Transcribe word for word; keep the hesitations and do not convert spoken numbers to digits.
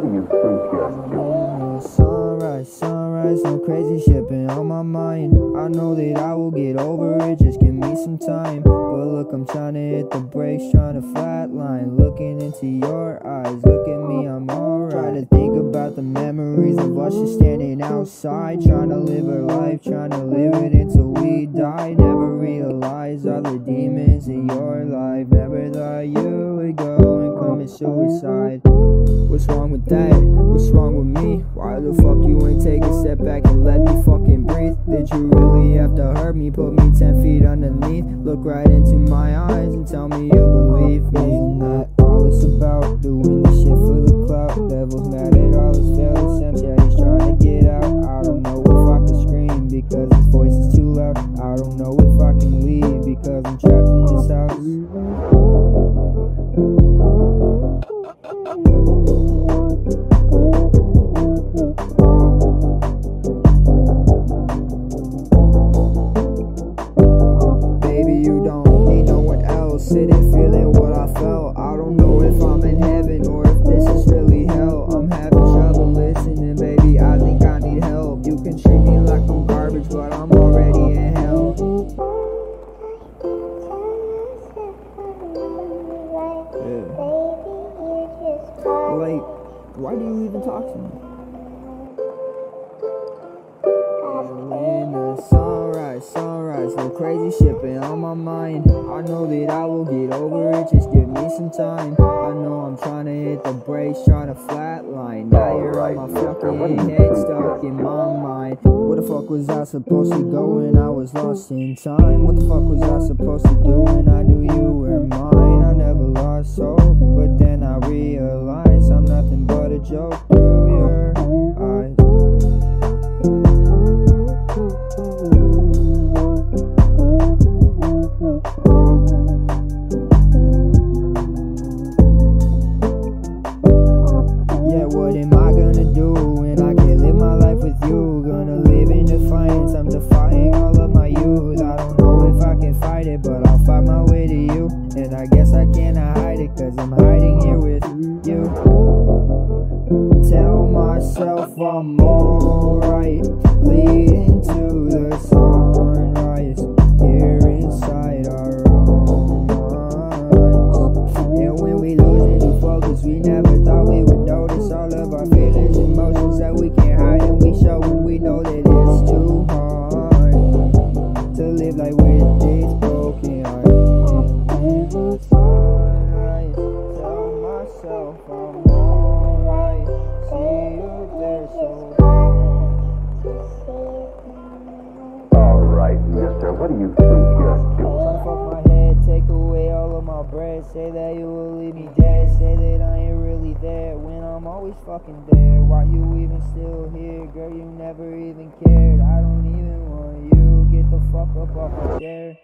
what do you think you're doing? Sunrise, sunrise, no crazy shit been on my mind. I know that I will get over it, just give me some time. But look, I'm trying to hit the brakes, trying to flatline. Looking into your eyes, look at me, I'm alright. Try to think about the memories of us just standing outside, trying to live our life, trying to live it until we die. Never realize all the demons in your life. Never thought you would go and commit suicide. What's wrong with that? What's wrong with me? Why the fuck you ain't take a step back and let me fucking breathe? Did you really have to hurt me? Put me ten feet underneath? Look right into my eyes and tell me you believe me. Isn't that all it's about? Doing this shit for the clout. Devil's mad at all his failed attempts, yeah, he's trying to get out. I don't know if I can scream because his voice is too loud. I don't know if I can leave because I'm trapped in this house. Sitting feeling what I felt. I don't know if I'm in heaven or if this is really hell. I'm having trouble listening, baby, I think I need help. You can treat me like I'm garbage, but I'm already in hell. Yeah. Like, why do you even talk to me? When the sunrise, sunrise, no crazy shit been on my mind. I know that I will get over it, just give me some time. I know I'm trying to hit the brakes, trying to flatline. Now you're on my fucking head, stuck in my mind. Where the fuck was I supposed to go when I was lost in time? What the fuck was I supposed to do when I knew you were mine? I never lost hope, but then I realized I'm nothing but a joke through your eyes. What am I gonna do when I can't live my life with you? Gonna live in defiance, I'm defying all of my youth. I don't know if I can fight it, but I'll fight my way to you. And I guess I cannot hide it, cause I'm hiding here with you. Tell myself I'm alright, leading to the sunrise, here inside our own minds. And when we lose into focus, we never thought we would notice all of our feelings, emotions that we can't hide, and we show when we know that it's too hard to live like with this broken heart. In the sunrise, tell myself I'm alright, see you there so Alright, mister, what do you think you're doing? trying to fuck my head, take away all of my bread, say that you will leave me dead, say that I ain't really there when I'm always fucking there. Why you even still here, girl? You never even cared. I don't even want you. Get the fuck up off my chair.